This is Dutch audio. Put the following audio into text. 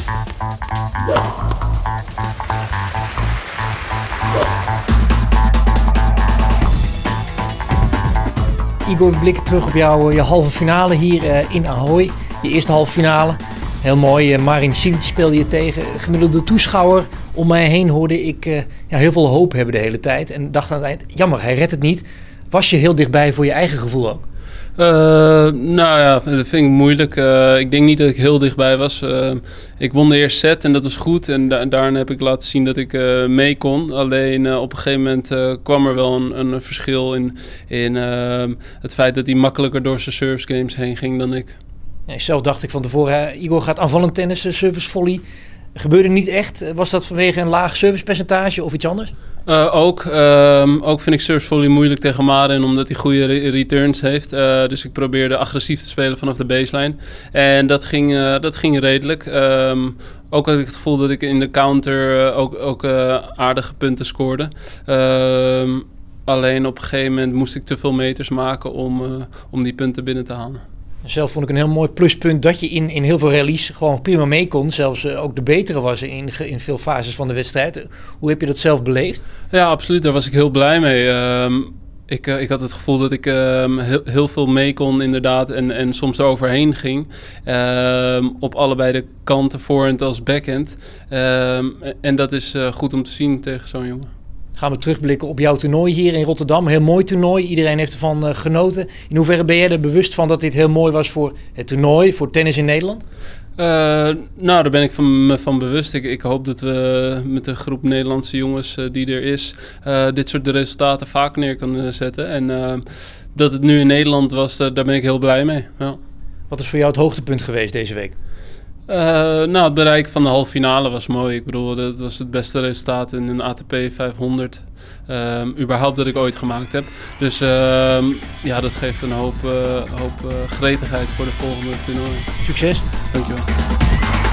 Igor, we blikken terug op je halve finale hier in Ahoy. Je eerste halve finale. Heel mooi, Marin Cilic speelde je tegen. Gemiddelde toeschouwer om mij heen hoorde ik heel veel hoop hebben de hele tijd. En dacht aan het eind, jammer, hij redt het niet. Was je heel dichtbij voor je eigen gevoel ook? Nou ja, dat vind ik moeilijk. Ik denk niet dat ik heel dichtbij was. Ik won de eerste set en dat was goed. En daarna heb ik laten zien dat ik mee kon. Alleen op een gegeven moment kwam er wel een verschil in het feit dat hij makkelijker door zijn service games heen ging dan ik. Ja, zelf dacht ik van tevoren, Igor gaat aanvallend tennissen, service volley. Gebeurde niet echt. Was dat vanwege een laag servicepercentage of iets anders? Ook vind ik service volley moeilijk tegen Marin, omdat hij goede returns heeft. Dus ik probeerde agressief te spelen vanaf de baseline. En dat ging redelijk. Ook had ik het gevoel dat ik in de counter ook aardige punten scoorde. Alleen op een gegeven moment moest ik te veel meters maken om die punten binnen te halen. Zelf vond ik een heel mooi pluspunt dat je in heel veel rallies gewoon prima mee kon. Zelfs ook de betere was in veel fases van de wedstrijd. Hoe heb je dat zelf beleefd? Ja, absoluut. Daar was ik heel blij mee. Ik had het gevoel dat ik heel veel mee kon inderdaad en soms er overheen ging. Op allebei de kanten, voorhand als backhand. En dat is goed om te zien tegen zo'n jongen. Gaan we terugblikken op jouw toernooi hier in Rotterdam. Heel mooi toernooi. Iedereen heeft ervan genoten. In hoeverre ben jij er bewust van dat dit heel mooi was voor het toernooi, voor tennis in Nederland? Nou, daar ben ik van bewust. Ik hoop dat we met de groep Nederlandse jongens die er is, dit soort resultaten vaak neer kunnen zetten. En dat het nu in Nederland was, daar ben ik heel blij mee. Ja. Wat is voor jou het hoogtepunt geweest deze week? Nou, het bereik van de halve finale was mooi. Ik bedoel, dat was het beste resultaat in een ATP 500. Überhaupt dat ik ooit gemaakt heb. Dus ja, dat geeft een hoop gretigheid voor de volgende toernooi. Succes. Dankjewel.